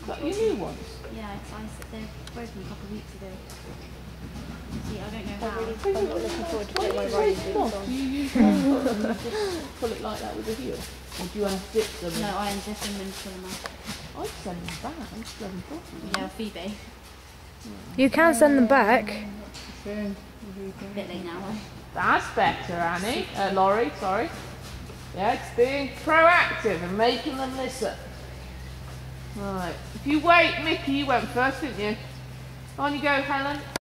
Is that your new ones? Yeah, they're broken a couple of weeks ago. See, I don't know how. I'm not looking forward to putting my riding boots on. Do you use one foot and you just pull it like that with a heel? Or do you unzip them? No, I unzip them and pull them out. I'd send them back. I'm just bloody bothered. Yeah, Phoebe. You can send them back. A bit late now. That's better, Annie. Laurie, sorry. Yeah, it's being proactive and making them listen. Right. If you wait, Mickey, you went first, didn't you? On you go, Helen.